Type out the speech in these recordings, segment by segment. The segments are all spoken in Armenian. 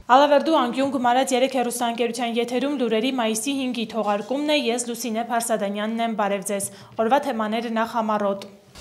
Ալավերդու անկյուն գումարած 3 հեռուստաընկերության եթերում լուրերի մայիսի 5-ի թողարկումն է, ես Լուսինե Փարսադանյանն եմ, բարև ձեզ, օրվա թեմաները նախ համառոտ։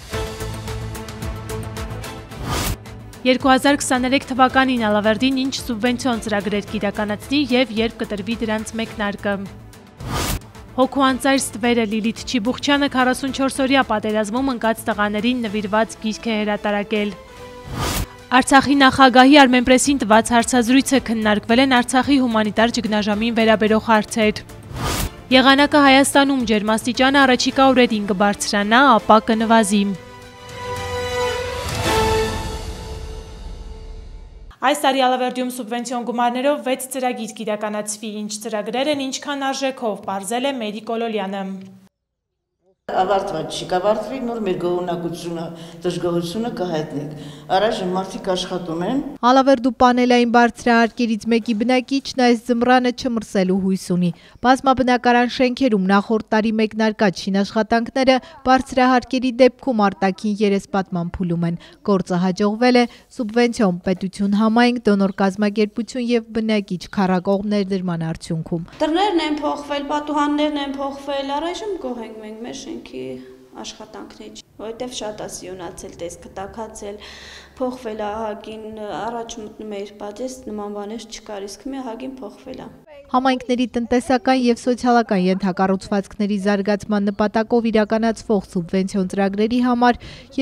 2023 թվականին Ալավերդին ինչ սուբվենցիոն ծրագրեր կիրականացնի և երբ կտրվի դրանց մեկնարկը։ Հոգուանցայր ստվերը Լիլիթ Չիբուխչյանը 44-օրյա պատերազմում ընկած տղաներին նվիրված գիրք է հրատարակել։ Արցախի նախագահի Armenpress-ին տված հարցազրույցը քննարկվել են Արցախի հումանիտար ճգնաժամին վերաբերող հարցեր։ Եղանակը Հայաստանում ջերմաստիճանը առաջիկա օրերին կբարձրանա, ապա կնվազի։ Այս տարի Ալավերդիում սուբվենցիոն գումարներով 6 ծրագիր կիրականացվի, ինչ ծրագրեր են, ինչքան արժեքով, պարզել է Մերի Կոլոլյանը։ Ավարտված չի, կավարտվի նոր մեր գոհունակությունը, դժգոհությունը կհայտնենք։ Առայժմ մարդիկ աշխատում են։ Ալավերդու պանելային բարձրահարկերից մեկի բնակիչն այս ձմռանը չմրսելու հույս ունի։ Բազմաբնակարան շենքերում նախորդ տարի մեկնարկած շինաշխատանքները բարձրահարկերի դեպքում արտաքին երեսպատման փուլում են։ Գործը հաջողվել է սուբվենցիոն, պետություն, համայնք, դոնոր կազմակերպություն և բնակիչ քառակողմ ներդրման արդյունքում։ Դռներն են փոխվել, պատուհաններն են փոխվել, առայժմ գոհ ենք մենք մեր շենքի աշխատանքների, որովհետև շատ է սիոնացել, տեսքը տաքացել, փոխվել է ահագին, առաջ մտնում էր պատես, նման բաներ չկար, իսկ մի ահագին փոխվել է։ Համայնքների տնտեսական և սոցիալական ենթակառուցվածքների զարգացման նպատակով իրականացվող սուբվենցիոն ծրագրերի համար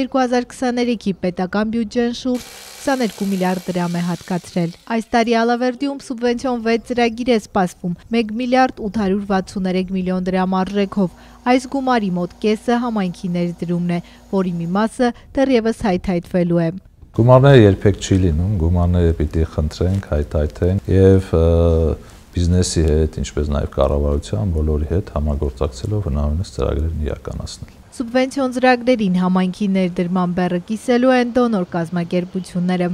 2023-ի պետական բյուջեն շուրջ 22 միլիարդ դրամ է հատկացրել։ Այս տարի Ալավերդիում սուբվենցիոն 6 ծրագիր է սպասվում 1 միլիարդ 863 միլիոն դրամ արժեքով։ Այս գումարի մոտ կեսը համայնքի ներդրումն է, որի մի մասը դեռևս հայթայթվելու է։ Գումարները երբեք չի լինում, գումարները պիտի խնդրենք, հայթայթենք և բիզնեսի հետ, ինչպես նաև կառավարության բոլորի հետ համագործակցելով հնարավորինս ծրագրերն իրականացնել։ Սուբվենցիոն ծրագրերին համայնքի ներդրման բեռը կիսելու են դոնոր կազմակերպությունները։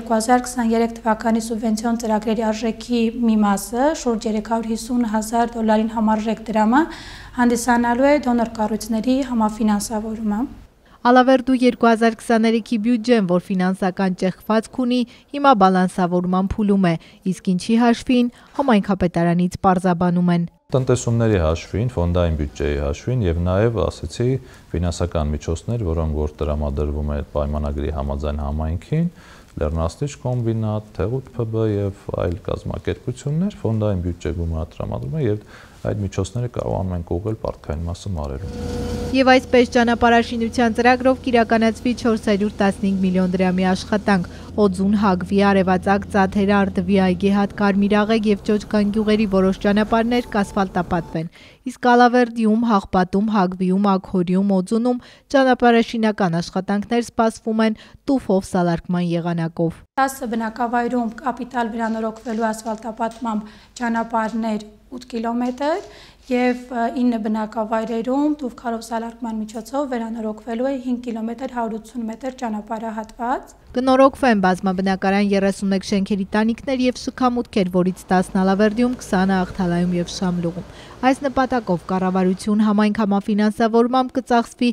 2023 թվականի սուբվենցիոն ծրագրերի արժեքի մի մասը, շուրջ 350,000 դոլարին համարժեք դրամը, հանդիսանալու է դոնոր կառույցների համաֆինանսավորումը։ Ալավերդու 2023-ի բյուջեն, որ ֆինանսական ճեղքվածք ունի, հիմա բալանսավորման փուլում է, իսկ ինչի հաշվին համայնքապետարանից պարզաբանում են։ Տնտեսումների հաշվին, ֆոնդային բյուջեի հաշվին և նաև ասեցի ֆինանսական միջոցներ, որոնք որ տրամադրվում է պայմանագրի համաձայն համայնքին, Լեռնաստիճ կոմբինատ, Թեղուտ ՓԲ և այլ կազմակերպություններ ֆոնդային բյուջե գումար տրամադրում է և այդ միջոցները կարողանում են ուղղել պարտքային մասը մարերում։ Եվ այսպես ճանապարհաշինության ծրագրով կիրականացվի 415 միլիոն դրամի աշխատանք, Օձուն, Հագվի, Արևածագ, Ծաթեր, Արդվի, Այգեհատ, Կարմիրաղեգ և Ճոճկան գյուղերի որոշ ճանապարհներ կասֆալտապատվեն, իսկ Ալավերդիում, Հաղպատում, Հագվիում, Աքհորիում, Օձունում ճանապարհաշինական աշխատանքներ սպասվում են տուֆով սալարկման եղանակով։ 10 բնակավայրում կապիտալ վերանորոգվելու ասֆալտապատմամբ ճանապարհներ 8 կիլոմետր և 9 բնակավայրերում տուֆքարով սալարկման միջոցով վերանորոգվելու է 5 կիլոմետր 180 մետր ճանապարհահատված։ Կնորոգվեն բազմաբնակարան 31 շենքերի տանիքներ և շքամուտքեր, որից 10 Ալավերդիում, 20 Աղթալայում և Շամլուղում։ Այս նպատակով կառավարություն համայնք համաֆինանսավորմամբ կծախսվի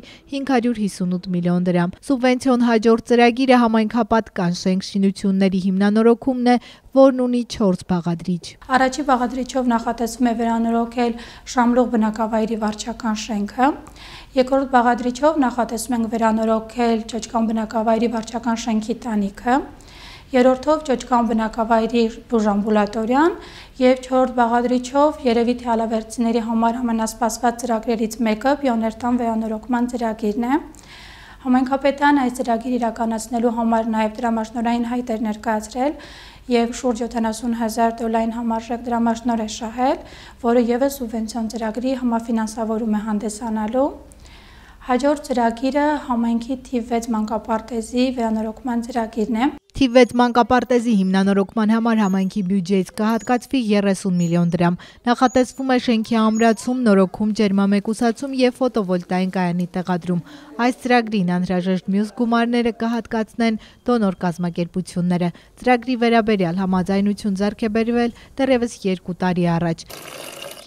558 միլիոն դրամ։ Սուբվենցիոն հաջորդ ծրագիրը համայնքապատկան շենք շինությունների հիմնանորոգումն է, որն ունի 4 բաղադրիչ։ Առաջի բաղադրիչով նախատեսվում է վերանորոգել Շամլուղ բնակավայրի վարչական շենքը, երկրորդ բաղադրիչով նախատեսում ենք վերանորոգել Ճոճկան բնակավայրի վարչական շենքի տանիքը, երրորդով Ճոճկան բնակավայրի բուժամբուլատորիան և չորրորդ բաղադրիչով երևի թե ալավերդցիների համար ամենասպասված ծրագրերից մեկը Պիոներտան վերանորոգման ծրագիրն է։ Համայնքապետարանը այս ծրագիր իրականացնելու համար նաև դրամաշնորհային հայտ էր ներկայացրել և շուրջ 70,000 դոլարին համարժեք դրամաշնորհ է շահել, որը ևս սուբվենցիոն ծրագրի համաֆինանսավորում է հանդիսանալու։ Հաջորդ ծրագիրը համայնքի թիվ 6 մանկապարտեզի վերանորոգման ծրագիրն է։ Թիվ 6 մանկապարտեզի հիմնանորոգման համար համայնքի բյուջեից կհատկացվի 30 միլիոն դրամ։ Նախատեսվում է շենքի ամրացում, նորոգում, ջերմամեկուսացում և ֆոտովոլտային կայանի տեղադրում։ Այս ծրագրին անհրաժեշտ մյուս գումարները կհատկացնեն դոնոր կազմակերպությունները։ Ծրագրի վերաբերյալ համաձայնություն ձեռք է բերվել դեռևս 2 տարի առաջ։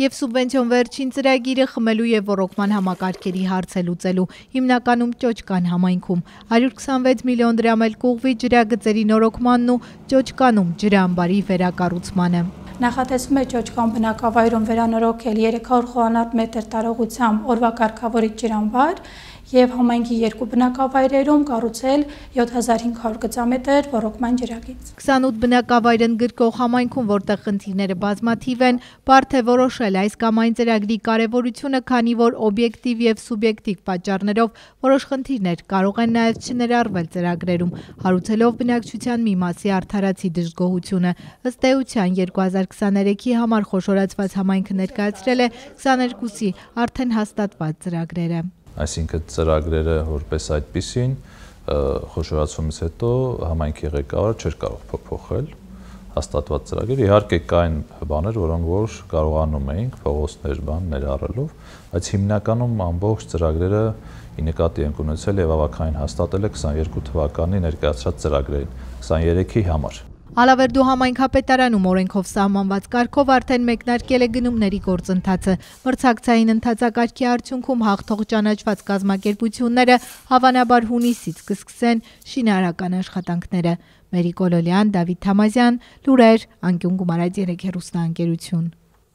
եւ սուբվենցիոն վերջին ծրագիրը խմելու եւ ոռոգման համակարգերի հարց է լուծելու, հիմնականում Ճոճկան համայնքում 126 միլիոն դրամ էլ կուղվի ջրագծերի նորոգմանն ու Ճոճկանում ջրամբարի վերակառուցմանը։ Նախատեսվում է Ճոճկան բնակավայրում վերանորոգել 300 խոհանոց մետր տարողությամբ օրվա կարգավորիչ ջրամբար եւ համայնքի 2 բնակավայրերում կառուցել 7500 գծամետր ոռոգման ջրագիծ։ 28 բնակավայր ընդգրկող համայնքում, որտեղ խնդիրները բազմաթիվ են, բարդ է որոշել այս կամ այն ծրագրի կարևորությունը, քանի որ օբյեկտիվ եւ սուբյեկտիվ պատճառներով որոշ խնդիրներ կարող են նաեւ չներառվել ծրագրերում, հարուցելով բնակչության մի մասի արդարացի դժգոհությունը։ Ըստ էության 2023-ի համար խոշորացված համայնքը ներկայացրել է 22-ի արդեն հաստատված ծրագրերը։ Այսինքն ծրագրերը որպես այդպիսին խոշորացումից հետո համայնքի ղեկավարը չէր կարող փոխել հաստատված ծրագիրը։ Իհարկե կային բաներ, որոնք որ կարողանում էինք փողոցներ ներառելով, բայց հիմնականում ամբողջ ծրագրերը ի նկատի ենք ունեցել եւ ավականին հաստատել է 22 թվականի ներկայացրած ծրագրերին 23-ի համար։ Ալավերդու համայնքապետարանում օրենքով սահմանված կարգով արդեն մեկնարկել է գնումների գործընթացը։ Մրցակցային ընթացակարգի արդյունքում հաղթող ճանաչված կազմակերպությունները հավանաբար հունիսից կսկսեն շինարարական աշխատանքները։ Մերի Կոլոլյան, Դավիթ Թամազյան, լուրեր, Անկյուն Գումարած 3 հեռուստաընկերություն։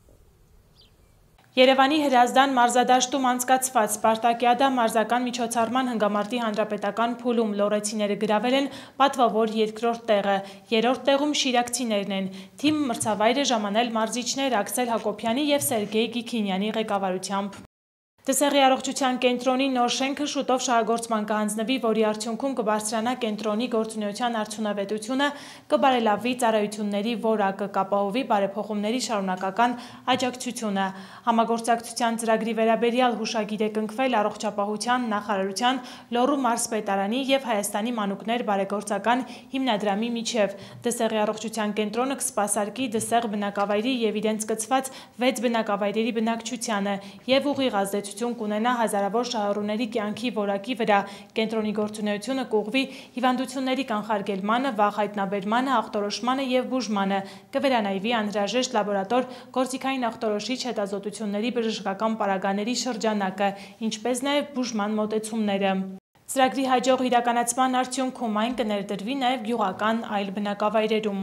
Երևանի Հրազդան մարզադաշտում անցկացված Սպարտակիադա մարզական միջոցառման հնգամարտի հանրապետական փուլում լոռեցիները գրավել են պատվավոր երկրորդ տեղը, երրորդ տեղում շիրակցիներն են։ Թիմ մրցավայրը ժամանել մարզիչներ Աքսել Հակոբյանի եւ Սերգեյ Գիքինյանի ղեկավարությամբ։ Դսեղի առողջության կենտրոնի նոր շենքը շուտով շահագործման կհանձնվի, որի արդյունքում կբարձրանա կենտրոնի գործունեության արդյունավետությունը, կբարելավվի ծառայությունների որակը, կապահովի բարեփոխումների շարունակական աջակցությունը։ Համագործակցության ծրագրի վերաբերյալ հուշագիր է կնքվել առողջապահության նախարարության, Լոռու մարզպետարանի եւ Հայաստանի մանուկներ բարեգործական հիմնադրամի միջև։ Դսեղի առողջության կենտրոնը կսպասարկի Դսեղ բնակավայրի եւ իրենց կցված 6 բնակավայրերի բնակչությանը եւ ուղիղ ազդեցություն կունենա հազարավոր շահառուների կյանքի որակի վրա։ Կենտրոնի գործունեությունը կուղղվի հիվանդությունների կանխարգելմանը, վաղ հայտնաբերմանը, ախտորոշմանը եւ բուժմանը, կվերանայվի անհրաժեշտ լաբորատոր գործիքային ախտորոշիչ հետազոտությունների բժշկական պարագաների շրջանակը, ինչպես նաեւ բուժման մոտեցումները։ Ծրագրի հաջող իրականացման արդյունքում այն կներդրվի նաեւ գյուղական այլ բնակավայրերում։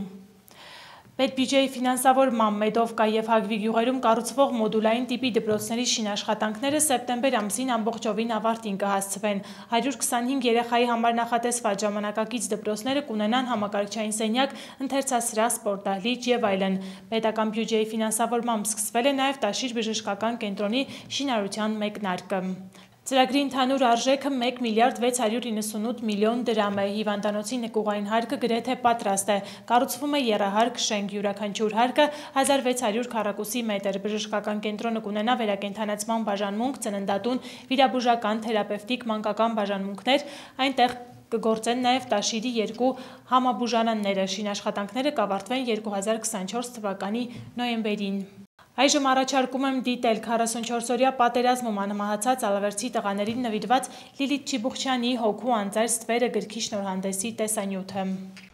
Պետբյուջեի ֆինանսավորման Մեդովկա եւ Հագվի գյուղերում կառուցվող մոդուլային տիպի դպրոցների շինաշխատանքները սեպտեմբեր ամսին ամբողջովին ավարտին կհասցվեն։ 125 երեխայի համար նախատեսված ժամանակակից դպրոցները կունենան համակարգչային սենյակ, ընթերցասրահ, սպորտդահլիճ եւ այլն։ Պետական բյուջեի ֆինանսավորմամբ սկսվել է նաեւ Տաշիր բժշկական կենտրոնի շինարարության մեկնարկը։ Ծրագրի ընդհանուր արժեքը 1 միլիարդ 698 միլիոն դրամ է, հիվանդանոցի նկուղային հարկը գրեթե պատրաստ է, կառուցվում է եռահարկ շենք, յուրաքանչյուր հարկը 1600 քառակուսի մետր, բժշկական կենտրոնը կունենա վերակենդանացման բաժանմունք, ծննդատուն, վիրաբուժական, թերապևտիկ, մանկական բաժանմունքներ, այնտեղ կգործեն նաև Տաշիրի 2 համաբուժարանները, շինաշխատանքները կավարտվեն 2024 թվականի նոյեմբերին։ Այժմ առաջարկում եմ դիտել 44-օրյա պատերազմում անմահացած ալավերցի տղաներին նվիրված Լիլիթ Չիբուխչյանի «Հոգու անծայր ստվերը» գրքի շնորհանդեսի տեսանյութը։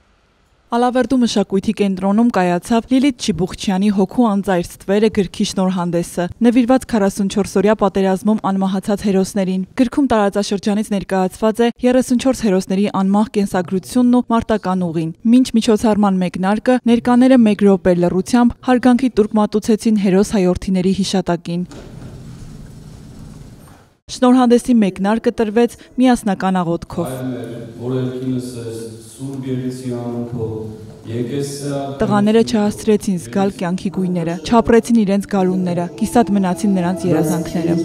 Ալավերդու մշակույթի կենտրոնում կայացավ Լիլիթ Չիբուխչյանի «Հոգու անծայր ստվերը» գրքի շնորհանդեսը, նվիրված 44-օրյա պատերազմում անմահացած հերոսներին։ Գրքում տարածաշրջանից ներկայացված է 34 հերոսների անմահ կենսագրությունն ու մարտական ուղին։ Մինչ միջոցառման մեկնարկը ներկաները 1 րոպե լռությամբ հարգանքի տուրք մատուցեցին հերոս հայորդիների հիշատակին։ Շնորհանդեսի մեկնարկը տրվեց միասնական աղոթքով։ Տղաները չհասցրեցին զգալ կյանքի գույները, չապրեցին իրենց գարունները, կիսատ մնացին նրանց երազանքները։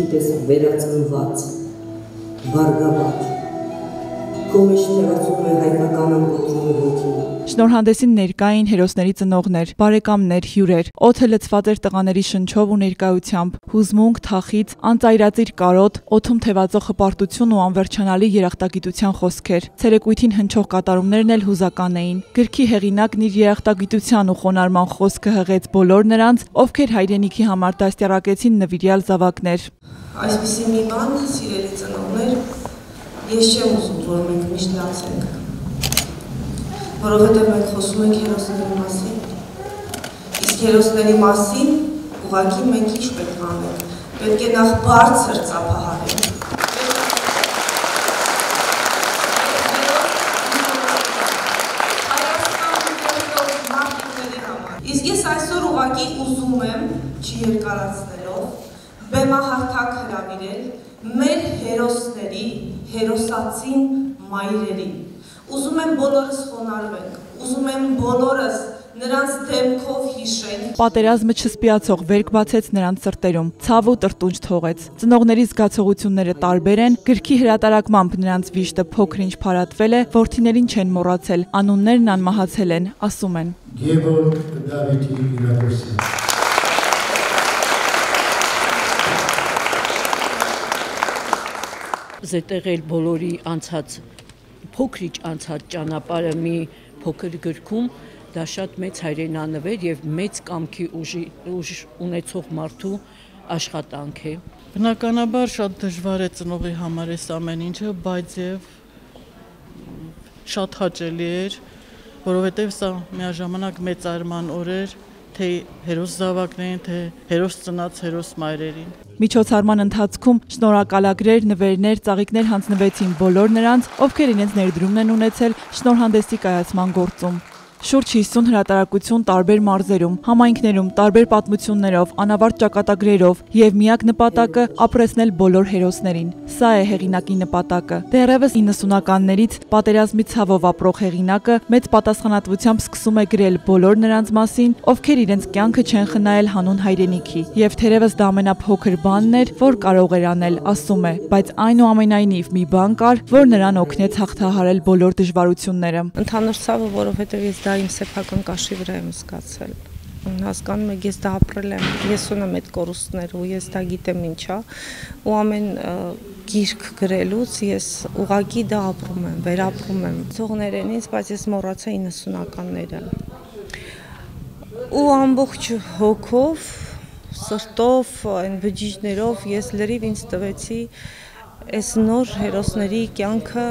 Շնորհանդեսին ներկային հերոսների ծնողներ, բարեկամներ, հյուրեր, օդը լցված էր տղաների շնչով ու ներկայությամբ, հուզմունք, թախիծ, անծայրածիր կարոտ, օդում թևածող հպարտություն ու անվերջանալի երախտագիտության խոսքեր։ Ցերեկույթին հնչող կատարումներն էլ հուզական էին։ Գրքի հեղինակն իր երախտագիտության ու խոնարհման խոսքը հղեց բոլոր նրանց, ովքեր հայրենիքի համար դաստիարակեցին նվիրյալ զավակներ։ Այսպիսի մի բան, սիրելի ծնողներ, ես չեմ ուզում, որ մենք միշտ լացենք, որովհետև մենք խոսում ենք հերոսների մասին, իսկ հերոսների մասին ուղղակի մենք ինչ պետք է անենք։ Պետք է նախ բարձր ծափահարենք։ Իսկ ես այսօր ուղղակի ուզում եմ, չի երկարացնելով, բեմահարթակ հրավիրել մեր հերոսների, հերոսացին մայրերին։ Ուզում եմ բոլորս խոնարհվենք, ուզում եմ բոլորս նրանց դեմքով հիշենք։ Պատերազմը չսպիացող վերք բացեց նրանց սրտերում, ցավ ու տրտունջ թողեց։ Ծնողների զգացողությունները տարբեր են, գրքի հրատարակմամբ նրանց վիշտը փոքր-ինչ փարատվել է, որդիներին չեն մոռացել, անուններն անմահացել են, ասում են։ Գևորգ Դավիթի Իրադոսյան։ Զետեղել բոլորի անցած փոքրիչ անցած ճանապարհը մի փոքր գրքում դա շատ մեծ հայրենանվեր եւ մեծ կամքի ուժ ունեցող մարդու աշխատանք է։ Բնականաբար շատ դժվար է ծնողի համար այս ամեն ինչը, բայց եւ շատ հաճելի էր, որովհետեւ սա միաժամանակ մեծ արման օր էր, թե հերոս զավակներին, թե հերոս ծնած հերոս մայրերին։ Միջոցառման ընթացքում շնորհակալագրեր, նվերներ, ծաղիկներ հանձնվեցին բոլոր նրանց, ովքեր իրենց ներդրումն են ունեցել շնորհանդեսի կայացման գործում։ Շուրջ 50 հրատարակություն տարբեր մարզերում, համայնքներում, տարբեր պատմություններով, անավարտ ճակատագրերով եւ միակ նպատակը ապրեցնել բոլոր հերոսներին։ Սա է հեղինակի նպատակը։ Դեռևս 90-ականներից պատերազմի ցավով ապրող հեղինակը մեծ պատասխանատվությամբ սկսում է գրել բոլոր նրանց մասին, ովքեր իրենց կյանքը չեն խնայել հանուն հայրենիքի։ Եվ թերևս դա ամենափոքր բանն էր, որ կարող էր անել, ասում է, բայց այնուամենայնիվ մի բան կար, որ նրան օգնեց հաղթահարել բոլոր դժվարությունները։ Ընդհանուր ցավը, որովհետեւ ես դա իմ սեփական կաշի վրա եմ զգացել։ Հասկանում եք, ես դա ապրել եմ, ես ունեմ այդ կորուստներ ու ես դա գիտեմ ինչա, ու ամեն գիրք գրելուց ես ուղղակի դա ապրում եմ, վերապրում եմ։ Ծողներենից, բայց ես մոռացա 90-ականները։ Ու ամբողջ հոգով, սրտով, այն բջիջներով ես լրիվ ինձ տվեցի այս նոր հերոսների կյանքը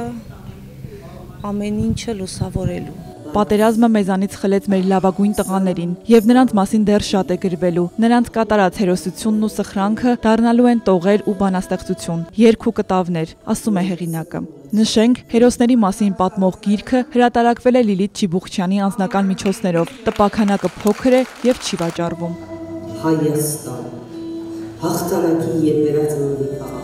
ամեն ինչը լուսավորելու։ Պատերազմը մեզանից խլեց մեր լավագույն տղաներին, եւ նրանց մասին դեռ շատ է գրվելու։ Նրանց կատարած հերոսությունն ու սխրանքը դառնալու են տողեր ու բանաստեղծություն, երգ ու կտավներ, ասում է հեղինակը։ Նշենք, հերոսների մասին պատմող գիրքը հրատարակվել է Լիլիթ Չիբուխչյանի անձնական միջոցներով։ Տպաքանակը փոքր է եւ չի վաճառվում։ Հայաստան, հաղթանակի եւ վերածնունդի քաղաք։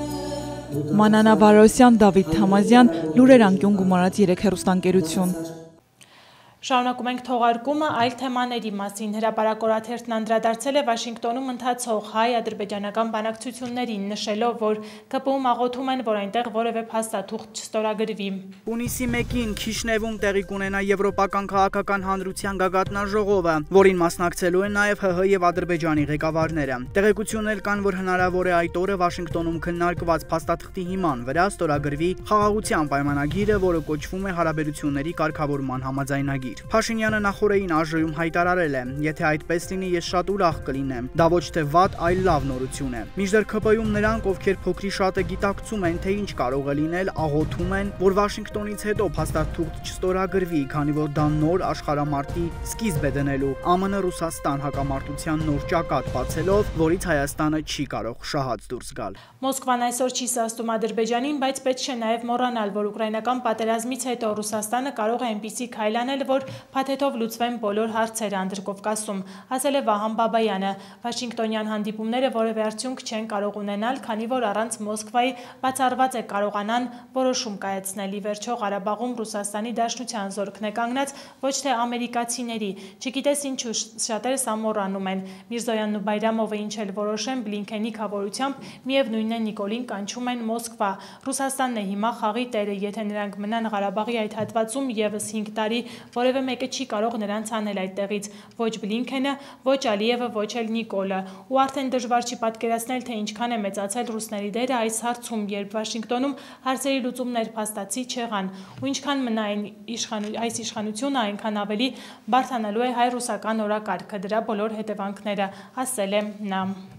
Մանանա Վարոսյան, Դավիթ Թամազյան, Լուրեր անկյուն գումարած 3 հեռուստաընկերություն։ Շարունակում ենք թողարկումը այլ թեմաների մասին։ Հրապարակորաթերթն անդրադարձել է Վաշինգտոնում ընթացող հայ-ադրբեջանական բանակցություններին, նշելով, որ ԿՊ-ում աղոթում են, որ այնտեղ որևէ փաստաթուղթ չստորագրվի։ Հունիսի 1-ին Քիշնևում տեղի կունենա Եվրոպական քաղաքական հանրության գագաթնաժողովը, որին մասնակցելու են նաև ՀՀ եւ Ադրբեջանի ղեկավարները։ Տեղեկություններ էլ կան, որ հնարավոր է այդ օրը Վաշինգտոնում քննարկված փաստաթղթի հիման վրա ստորագրվի խաղաղության պայմանագիրը, որը կոչվում է հարաբերությունների կարգավորման համաձայնագիր։ Փաշինյանը նախորդին ԱԺ-ում հայտարարել է. եթե այդպես լինի, ես շատ ուրախ կլինեմ։ Դա ոչ թե վատ, այլ լավ նորություն է։ Մինչդեռ ԿՊ-ում նրանք, ովքեր փոքրի շատը գիտակցում են, թե ինչ կարող է լինել, աղոթում են, որ Վաշինգտոնից հետո փաստաթուղթ չստորագրվի, քանի որ դա նոր աշխարհամարտի սկիզբ է դնելու ԱՄՆ-Ռուսաստան հակամարտության նոր ճակատ բացելով, որից Հայաստանը չի կարող շահած դուրս գալ։ Մոսկվան այսօր չի սաստում Ադրբեջանին, բայց պետք չէ նաև մոռանալ, որ ուկրաինական պատերազմից հետո Ռուսաստանը կարող է այնպիսի քայլ անել, որ փաթեթով լուծվեն բոլոր հարցերը Անդրկովկասում, ասել է Վահան Բաբայանը։ Վաշինգտոնյան հանդիպումները որևէ արդյունք չեն կարող ունենալ, քանի որ առանց Մոսկվայի բացառված է կարողանան որոշում կայացնել։ Ի վերջո Ղարաբաղում Ռուսաստանի Դաշնության զորքն է կանգնած, ոչ թե ամերիկացիների։ Չգիտես ինչու շատերս ամոռանում են։ Միրզոյանն ու Բայրամովը ինչ էլ որոշեն Բլինքենի քավորությամբ, միևնույն է Նիկոլին կանչում են Մոսկվա։ Ռուսաստանն է հիմա խաղի տերը, եթե նրանք մնան Ղարաբաղի այդ հատվածում եւս 5 տարի, որևէ մեկը չի կարող նրանց անել այդտեղից, ոչ Բլինքենը, ոչ Ալիևը, ոչ էլ Նիկոլը։ Ու արդեն դժվար չի պատկերացնել, թե ինչքան է մեծացել ռուսների դերը այս հարցում, երբ Վաշինգտոնում հարցերի լուծումներ փաստացի չեղան, ու ինչքան մնա այս իշխանությունը, այնքան ավելի բարդանալու է հայ-ռուսական օրակարգը, դրա բոլոր հետևանքները, ասել է նա։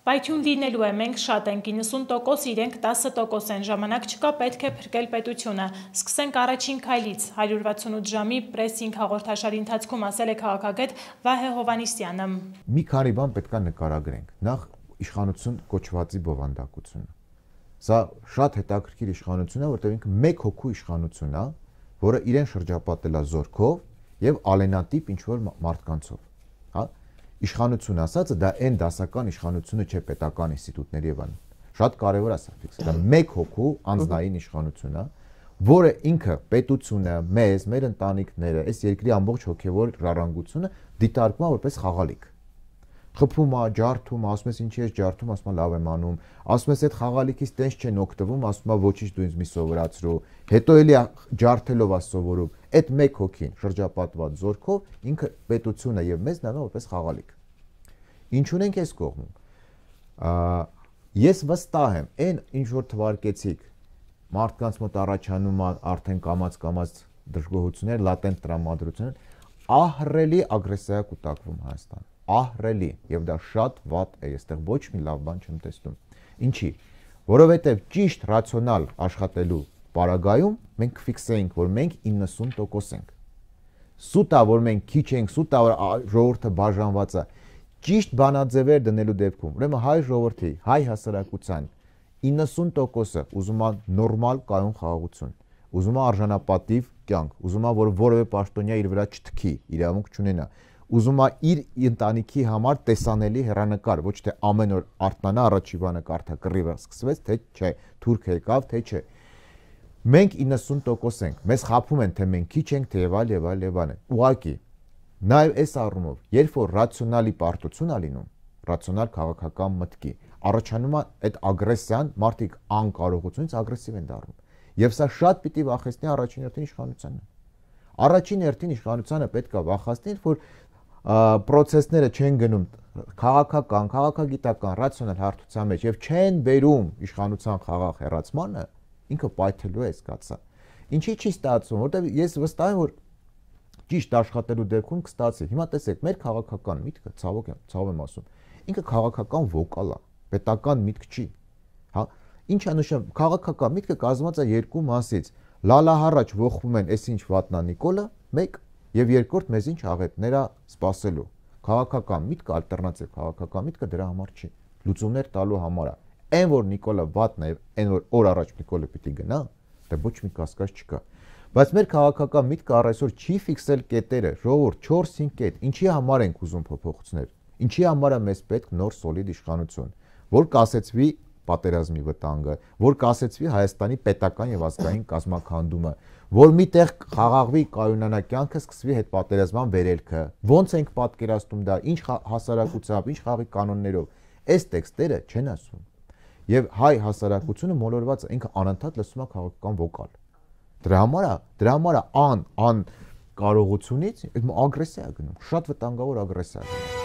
Պայթյուն լինելու է, մենք շատ ենք, 90% իրենք 10% են, ժամանակ չկա, պետք է փրկել պետությունը։ Սկսենք առաջին քայլից, 168 ժամի պրեսինգ հաղորդաշարի ընթացքում ասել է քաղաքագետ Վահե Հովհաննիսյանը։ Մի քանի բան պետք է նկարագրենք։ Նախ իշխանություն կոչվածի բովանդակությունը։ Սա շատ հետաքրքիր իշխանություն է, որտեղ ինքը մեկ հոգու իշխանություն է, որը իրեն շրջապատել է զորքով եւ ալենատիպ ինչ-որ մարդկանցով, հա։ Իշխանություն ասածը դա այն դասական իշխանությունը չէ պետական ինստիտուտների եւ այլն։ Շատ կարեւոր է սա ֆիքսել։ Դա մեկ հոգու անձնային իշխանություն է, որը ինքը պետությունը, մեզ, մեր ընտանիքները, այս երկրի ամբողջ հոգեվոր ժառանգությունը դիտարկում է որպես խաղալիք։ Խփում է, ջարդում, ասում ես ինչի ես ջարդում, ասում է լավ եմ անում, ասում ես այդ խաղալիքից տենց չեն օգտվում, ասում է ոչինչ դու ինձ մի սովորացրու, հետո էլի ջարդելով է սովորում, այդ մեկ հոգին շրջապատված զորքով ինքը պետությունը եւ մեզ նայում որպես խաղալիք։ Ինչ ունենք այս կողմում։ Ես վստահ եմ, այն ինչ որ թվարկեցիք, մարդկանց մոտ առաջանում է արդեն կամած դժգոհություններ, լատենտ տրամադրություններ, ահռելի ագրեսիա կուտակվում Հայաստան։ Ահռելի, եւ դա շատ վատ է, այստեղ ոչ մի լավ բան չեմ տեսնում։ Ինչի՞։ Որովհետեւ ճիշտ ռացիոնալ աշխատելու պարագայում մենք կֆիքսեինք, որ մենք 90% ենք։ Սուտ է, որ մենք քիչ ենք, սուտ է, որ ժողովուրդը բաժանված է։ Ճիշտ բանաձևեր դնելու դեպքում, ուրեմն հայ ժողովրդի, հայ հասարակության 90%-ը ուզում է նորմալ կայուն խաղաղություն, ուզում է արժանապատիվ կյանք, ուզում է, որ որևէ պաշտոնյա իր վրա չթքի, իրավունք չունենա, ուզում է իր ընտանիքի համար տեսանելի հեռանկար, ոչ թե ամեն օր արթնանա առաջի բանը կարդա կռիվը սկսվեց, թե չէ, թուրք եկավ, թե չէ։ Մենք 90% ենք, մեզ խաբում են, թե մենք քիչ ենք, թե եւ այլ։ Ուղղակի, նաեւ այս առումով, երբ որ ռացիոնալի պարտություն է լինում, ռացիոնալ քաղաքական մտքի, առաջանում է այդ ագրեսիան, մարդիկ անկարողությունից ագրեսիվ են դառնում։ Եվ սա շատ պիտի վախեցնի առաջին հերթին իշխանությանը։ Առաջին հերթին իշխանությանը պետք է վախեցնի, որ պրոցեսները չեն գնում քաղաքական, քաղաքագիտական, ռացիոնալ հարթության մեջ եւ չեն բերում իշխանության խաղաղ հեռացմանը, ինքը պայթելու է սկացա։ Ինչի՞ չի ստացվում, որտեղ ես վստահ եմ, որ ճիշտ աշխատելու դեպքում կստացի։ Հիմա տեսեք, մեր քաղաքական միտքը, ցավոք եմ ասում, ինքը քաղաքական վոկալ է, պետական միտք չի։ Հա, ինչ է նշում, քաղաքական միտքը կազմված է երկու մասից։ Լալահառաջ ողբում են, այս ինչ վատնա Նիկոլը, մեկ, եւ երկրորդ մեզ ինչ աղետներ է սпасելու։ Քաղաքական միտքը, ալտերնատիվ քաղաքական միտքը դրա համար չի։ Լուծումներ տալու համար է։ Այն որ Նիկոլը վատնա եւ այն որ օր առաջ Նիկոլը պիտի գնա, դա ոչ մի կասկած չկա։ Բայց մեր քաղաքական միտքը առ այսօր չի ֆիքսել կետերը, ժողովուրդ 4-5 կետ, ինչի համար ենք ուզում փոփոխություններ, ինչի համար է մեզ պետք նոր սոլիդ իշխանություն, որ կասեցվի պատերազմի վտանգը, որ կասեցվի Հայաստանի պետական եւ ազգային կազմակերպումը, որ միտեղ խաղաղվի կայունանա կյանքը, սկսվի հետ պատերազմյան վերելքը, ոնց ենք պատկերացնում դա, ինչ հասարակությամբ, ինչ խաղի կանոններով, այս տեքստերը չեն ասում։ Եվ հայ հասարակությունը մոլորված է, ինքը անընդհատ լսում է քաղաքական վոկալ։ Դրա համար ան կարողությունից ագրեսիա է գնում, շատ վտանգավոր ագրեսիա է գնում։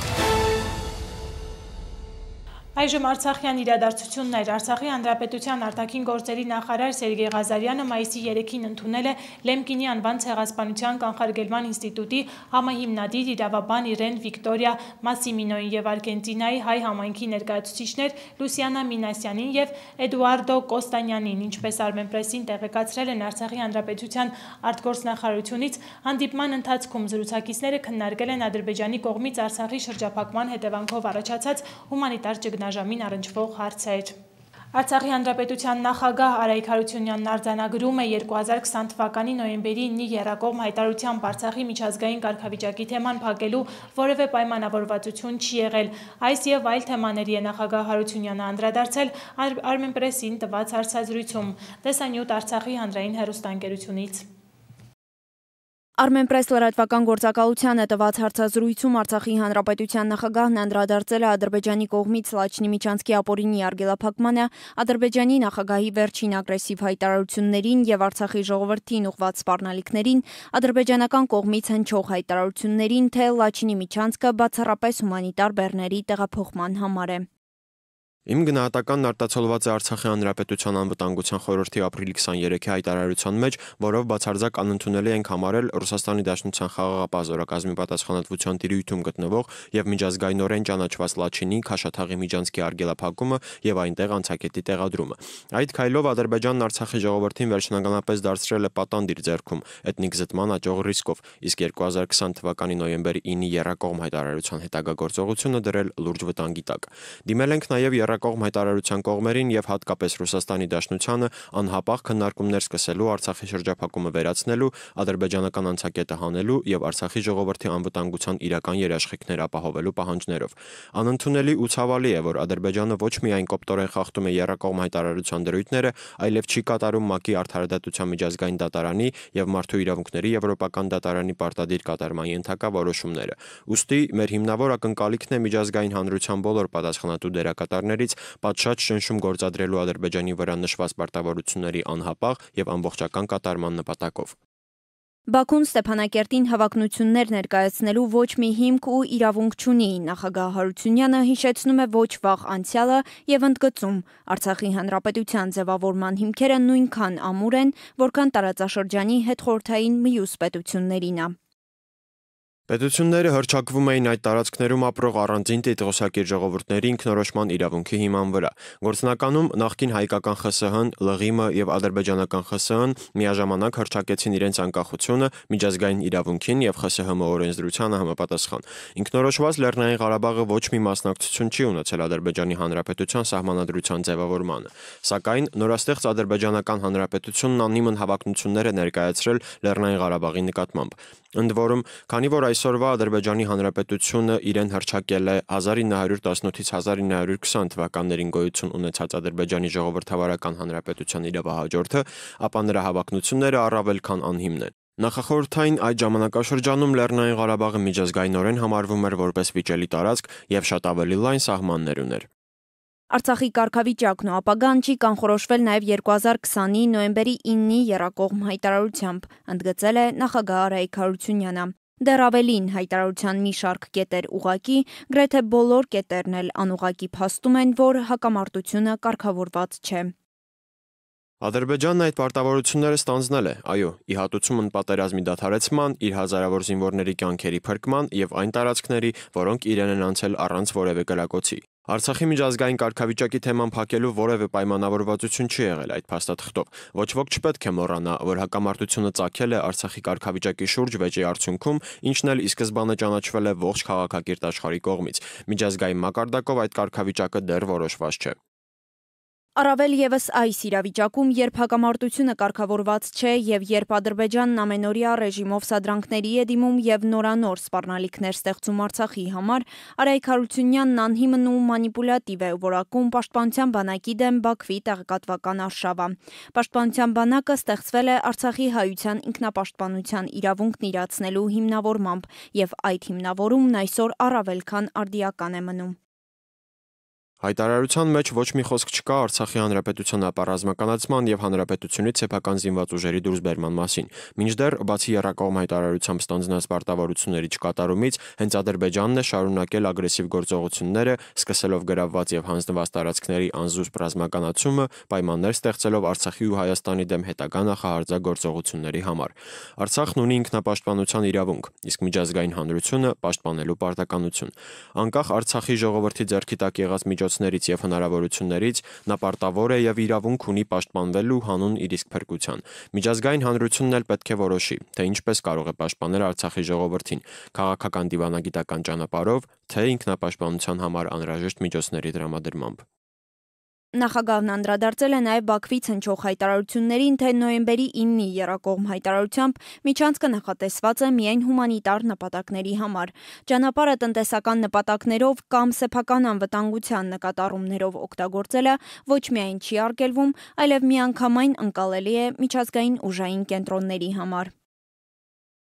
Այժմ Արցախյան իրադարձություններ։ Արցախի Հանրապետության արտաքին գործերի նախարար Սերգեյ Ղազարյանը մայիսի 3-ին ընդունել է Լեմկինի անվան ցեղասպանության կանխարգելման ինստիտուտի համահիմնադիր իրավաբան Իրեն Վիկտորիա Մասիմինոին եւ Արգենտինայի հայ համայնքի ներկայացուցիչներ Լուսիանա Մինասյանին եւ Էդուարդո Կոստանյանին, ինչպես Armenpress-ին տեղեկացրել են Արցախի Հանրապետության արտգործնախարարությունից, հանդիպման ընթացքում զրուցակիցները քննարկել են Ադրբեջանի կողմից Արցախի շրջափակման հետևանքով առաջացած հումանիտար ճգնաժամին առնչվող հարցեր։ Արցախի Հանրապետության նախագահ Արայք Հարությունյանն արձանագրում է 2020 թվականի նոյեմբերի 9-ի եռակողմ հայտարարությամբ Արցախի միջազգային կարգավիճակի թեման փակելու որևէ պայմանավորվածություն չի եղել։ Այս եւ այլ թեմաների է նախագահ Հարությունյանը անդրադարձել Armenpress-ին տված հարցազրույցում։ Տեսանյութ Արցախի հանրային հեռուստաընկերությունից։ Armenpress լրատվական գործակալությանը տված հարցազրույցում Արցախի Հանրապետության նախագահն անդրադարձել է Ադրբեջանի կողմից Լաչինի միջանցքի ապօրինի արգելափակմանը, Ադրբեջանի նախագահի վերջին ագրեսիվ հայտարարություններին եւ Արցախի ժողովրդին ուղղված սպառնալիքներին, ադրբեջանական կողմից հնչող հայտարարություններին, թե Լաչինի միջանցքը բացառապես հումանիտար բեռների տեղափոխման համար է։ Իմ գնահատականն արտացոլված է Արցախի Հանրապետության անվտանգության խորհրդի ապրիլի 23-ի հայտարարության մեջ, որով բացարձակ անընդունելի ենք համարել Ռուսաստանի Դաշնության խաղաղապահ զորակազմի պատասխանատվության տիրույթում գտնվող եւ միջազգայինորեն ճանաչված Լաչինի Քաշաթաղի միջանցքի արգելափակումը եւ այնտեղ անցակետի տեղադրումը։ Այդ քայլով Ադրբեջանն Արցախի ժողովրդին վերջնականապես դարձրել է պատանդ իր ձեռքում էթնիկ զտման աճող ռիսկով, իսկ 2020 թվականի նոյեմբերի 9-ի եռակողմ հայտարարության հետագա գործողությունը դրել լուրջ վտանգի տակ։ Դիմել ենք նաեւ եռակողմ հայտարարության կողմերին եւ հատկապես Ռուսաստանի Դաշնությանը անհապաղ քննարկումներ սկսելու Արցախի շրջափակումը վերացնելու, ադրբեջանական անցակետը հանելու եւ Արցախի ժողովրդի անվտանգության իրական երաշխիքներ ապահովելու պահանջներով։ Անընդունելի ու ցավալի է, որ Ադրբեջանը ոչ միայն կոպտորեն խախտում է եռակողմ հայտարարության դրույթները, այլև չի կատարում ՄԱԿ-ի Արդարադատության միջազգային դատարանի եւ Մարդու իրավունքների եվրոպական դատարանի պարտադիր կատարման ենթակա որոշումները։ Ուստի մեր հիմնավոր ակնկալիքն է միջազգային հանրության բոլոր պատասխանատու դերակատարներից պատշաճ ճնշում գործադրելու Ադրբեջանի վրա նշված պարտավորությունների անհապաղ եւ ամբողջական կատարման նպատակով։ Բաքուն Ստեփանակերտին հավակնություններ ներկայացնելու ոչ մի հիմք ու իրավունք չունի, նախագահ Հարությունյանը հիշեցնում է ոչ վաղ անցյալը եւ ընդգծում. Արցախի հանրապետության ձևավորման հիմքերը նույնքան ամուր են, որքան տարածաշրջանի հետխորհրդային մյուս պետություններինը։ Պետությունները հռչակվում էին այդ տարածքներում ապրող առանձին տիտղոսակիր ժողովուրդների ինքնորոշման իրավունքի հիման վրա։ Գործնականում նախկին հայկական ԽՍՀ-ն, ԼՂԻՄ-ը եւ ադրբեջանական ԽՍՀ-ն միաժամանակ հռչակեցին իրենց անկախությունը միջազգային իրավունքին եւ ԽՍՀՄ օրենսդրությանը համապատասխան։ Ինքնորոշված Լեռնային Ղարաբաղը ոչ մի մասնակցություն չի ունեցել Ադրբեջանի Հանրապետության սահմանադրության ձևավորմանը։ Սակայն նորաստեղծ Ադրբեջանական Հանրապետությունն աննիմն հավակնություններ է ներկայացրել Լեռնային Ղարաբաղի նկատմամբ։ Ընդ որում, քանի որ այսօրվա Ադրբեջանի Հանրապետությունը իրեն հռչակել է 1918-ից 1920 թվականներին գոյություն ունեցած Ադրբեջանի ժողովրդավարական հանրապետության իրավահաջորդը, ապա նրա հավակնությունները առավել քան անհիմն են։ Նախախորհրդային այդ ժամանակաշրջանում Լեռնային Ղարաբաղը միջազգայինորեն համարվում էր որպես վիճելի տարածք եւ շատ ավելի լայն սահմաններ ուներ։ Արցախի կարգավիճակն ու ապագան չի կանխորոշվել նաև 2020-ի նոյեմբերի 9-ի եռակողմ հայտարարությամբ, ընդգծել է նախագահ Արայիկ Հարությունյանը։ Դեռ ավելին, հայտարարության մի շարք կետեր ուղղակի, գրեթե բոլոր կետերն էլ անուղղակի փաստում են, որ հակամարտությունը կարգավորված չէ։ Ադրբեջանն այդ պարտավորությունները ստանձնել է, այո, ի հատուցում պատերազմի դադարեցման, իր հազարավոր զինվորների կյանքերի փրկման եւ այն տարածքների, որոնք իրեն են անցել առանց որևէ կրակոցի։ Արցախի միջազգային կարգավիճակի թեման փակելու որևէ պայմանավորվածություն չի եղել այդ փաստաթղթով։ Ոչ ոք չպետք է մոռանա, որ հակամարտությունը ծագել է Արցախի կարգավիճակի շուրջ վեճի արդյունքում, ինչն էլ ի սկզբանե ճանաչվել է ողջ քաղաքակիրթ աշխարհի կողմից։ Միջազգային մակարդակով այդ կարգավիճակը դեռ որոշված չէ։ Առավել եւս այս իրավիճակում, երբ հակամարտությունը կարգավորված չէ եւ երբ Ադրբեջանն ամենօրյա ռեժիմով սադրանքների է դիմում եւ նորանոր սպառնալիքներ ստեղծում Արցախի համար, Արայիկ Հարությունյանն անհիմն ու մանիպուլատիվ է որակում Պաշտպանության բանակի դեմ Բաքվի տեղեկատվական արշավը։ Պաշտպանության բանակը ստեղծվել է Արցախի հայության ինքնապաշտպանության իրավունքն իրացնելու հիմնավորմամբ եւ այդ հիմնավորումն այսօր առավել քան արդիական է մնում։ Հայտարարության մեջ ոչ մի խոսք չկա Արցախի հանրապետության ապառազմականացման եւ հանրապետությունից սեփական զինված ուժերի դուրսբերման մասին։ Մինչդեռ, բացի եռակողմ հայտարարությամբ ստանձնած պարտավորությունների չկատարումից, հենց Ադրբեջանն է շարունակել ագրեսիվ գործողությունները, սկսելով գրավված եւ հանձնված տարածքների անզուսպ ռազմականացումը, պայմաններ ստեղծելով Արցախի ու Հայաստանի դեմ հետագա նախահարձակորձողությունների համար։ Արցախն ունի ինքնապաշտպանության իրավունք, իսկ միջազգային հանրությունը պաշտպանելու պարտականություն։ Անկախ Արցախի ժողովրդի ձեռքի տակ եղած միջոցներից եւ հնարավորություններից նա պարտավոր է եւ իրավունք ունի պաշտպանվելու հանուն իր իսկ փրկության։ Միջազգային հանրությունն էլ պետք է որոշի, թե ինչպես կարող է պաշտպանել Արցախի ժողովրդին՝ քաղաքական դիվանագիտական ճանապարհով, թե ինքնապաշտպանության համար անհրաժեշտ միջոցների տրամադրմամբ։ Նախագահն անդրադարձել է նաև Բաքվից հնչող հայտարարություններին, թե նոյեմբերի 9-ի եռակողմ հայտարարությամբ միջանցքը նախատեսված է միայն հումանիտար նպատակների համար։ Ճանապարհը տնտեսական նպատակներով կամ սեփական անվտանգության նկատառումներով օգտագործելը ոչ միայն չի արգելվում, այլև միանգամայն ընկալելի է միջազգային ուժային կենտրոնների համար։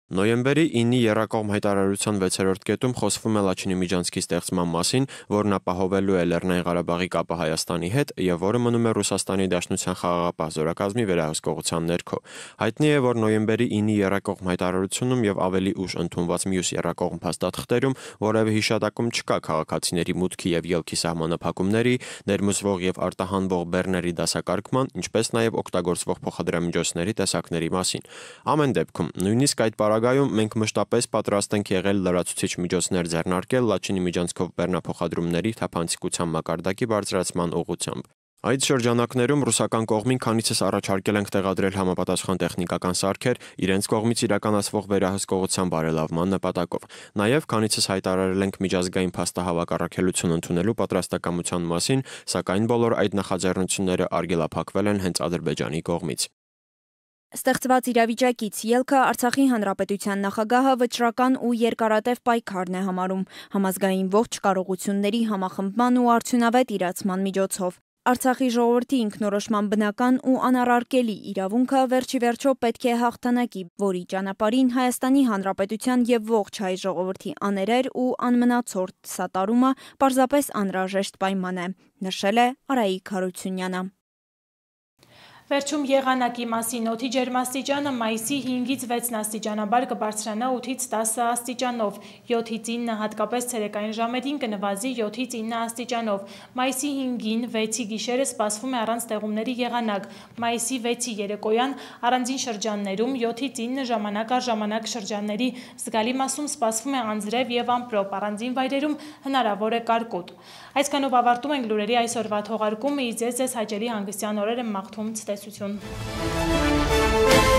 Նոյեմբերի 9-ի եռակողմ հայտարարության 6-րդ կետում խոսվում է Լաչինի միջանցքի ստեղծման մասին, որն ապահովելու է Լեռնային Ղարաբաղի կապը Հայաստանի հետ եւ որը մնում է Ռուսաստանի Դաշնության խաղաղապահ զորակազմի վերահսկողության ներքո։ Հայտնի է, որ նոյեմբերի 9-ի եռակողմ հայտարարությունում եւ ավելի ուշ ընդունված մյուս եռակողմ փաստաթղթերում որևէ հիշատակում չկա քաղաքացիների մուտքի եւ ելքի սահմանափակումների, ներմուծվող եւ արտահանվող բեռների դասակարգման, ինչպես նաեւ օգտագործվող փոխադրամիջոցների տեսակների մասին։ Ամեն դեպքում, նույնիսկ այդ Պարագայում մենք մշտապես պատրաստ ենք եղել լրացուցիչ միջոցներ ձեռնարկել Լաչինի միջանցքով բեռնափոխադրումների թափանցիկության մակարդակի բարձրացման ուղղությամբ։ Այդ շրջանակներում ռուսական կողմին քանիցս առաջարկել ենք տեղադրել համապատասխան տեխնիկական սարքեր իրենց կողմից իրականացվող վերահսկողության բարելավման նպատակով։ Նաև քանիցս հայտարարել ենք միջազգային փաստահավաք առաքելություն ընդունելու պատրաստակամության մասին, սակայն բոլոր այդ նախաձեռնությունները արգելափակվել են հենց Ադրբեջանի կողմից։ Ստեղծված իրավիճակից ելքը Արցախի Հանրապետության նախագահը վճռական ու երկարատև պայքարն է համարում համազգային ողջ կարողությունների համախմբման ու արդյունավետ իրացման միջոցով։ Արցախի ժողովրդի ինքնորոշման բնական ու անառարկելի իրավունքը վերջի վերջո պետք է հաղթանակի, որի ճանապարհին Հայաստանի Հանրապետության եւ ողջ հայ ժողովրդի աներեր ու անմնացորդ սատարումը պարզապես անհրաժեշտ պայման է, նշել է Արայիկ Հարությունյանը։ Վերջում եղանակի մասին օդի ջերմաստիճանը մայիսի 5-ից 6 աստիճանաբար կբարձրանա 8-ից 10 աստիճանով, 7-ից 9 հատկապես ցերեկային ժամերին կնվազի 7-ից 9 աստիճանով, մայիսի 5-ին 6-ի գիշերը սպասվում է առանց տեղումների եղանակ, մայիսի 6-ի երեկոյան առանձին շրջաններում 7-ից 9 ժամանակ առ ժամանակ շրջանների զգալի մասում սպասվում է անձրև եւ ամպրոպ, առանձին վայրերում հնարավոր է կարկուտ։ Այսքանով ավարտում ենք լուրերի այսօրվա թողարկումը, ձեզ հաճելի հանգստյան օրեր եմ մաղթում, ցտեսություն։